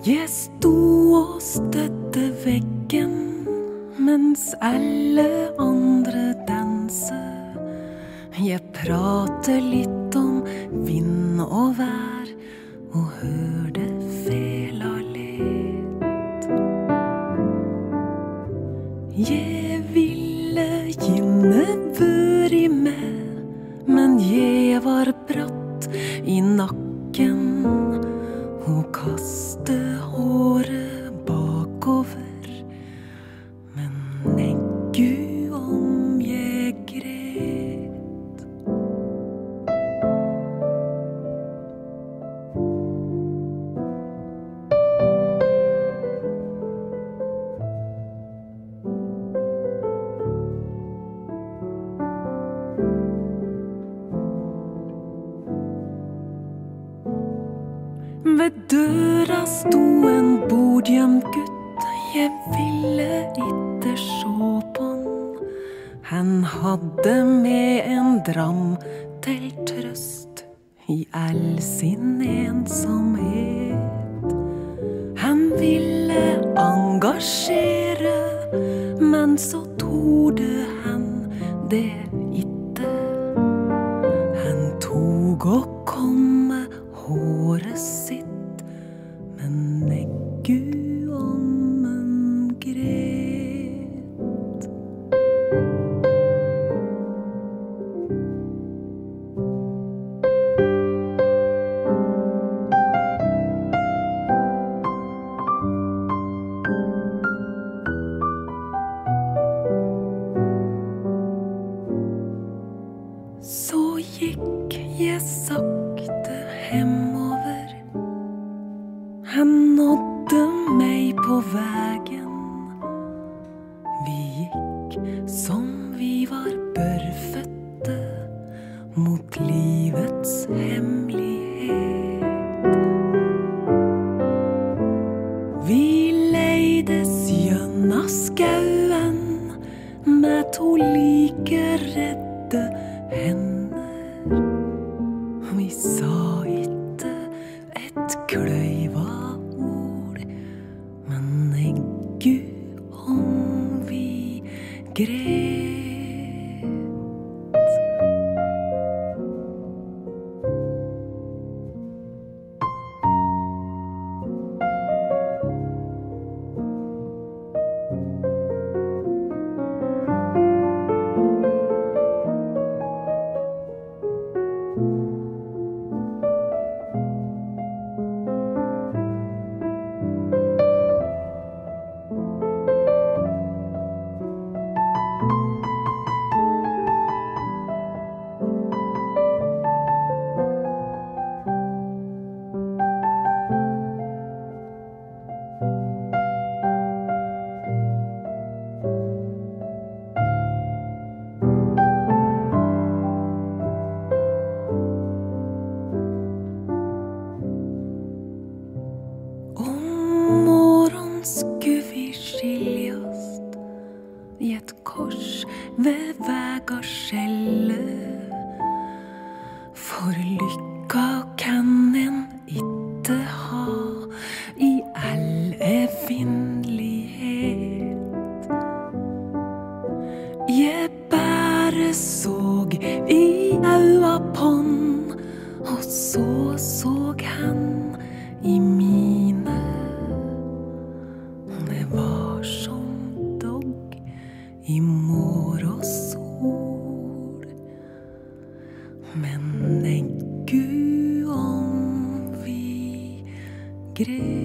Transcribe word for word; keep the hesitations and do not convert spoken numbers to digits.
Jeg sto og støtte veggen mens alle andre danser. Jeg prater litt om vind og vær og hørte fela lett. Jeg ville gjerne vært med, men jeg var bratt i nakken og kaste håret bakover. Men neggu om jeg gret. Ved døra sto en bodgjemt gutt, jeg ville ikke sjå på han. Han hadde med en dram til trøst i all sin ensomhet. Han ville engasjere, men så torde han det ikke. Han tog og kom med håret sitt, men neggu om en gret. Så gikk jeg sakte hemover. Han nådde meg på vägen. Vi gikk som vi var børrfødte mot livets hemmelighet. Vi leides gjennom skauen med to like redde hender. Vi sa ikke et kløyva ord, men neggu om vi gret. Skulle vi skiljast i et kors ved vägarskjellet? For lykka kan en ikke ha i all evinnelighet. Jeg bare såg i øya på'n, og så såg han i mine. Det var som dog i morgensol, men neggu om vi gret.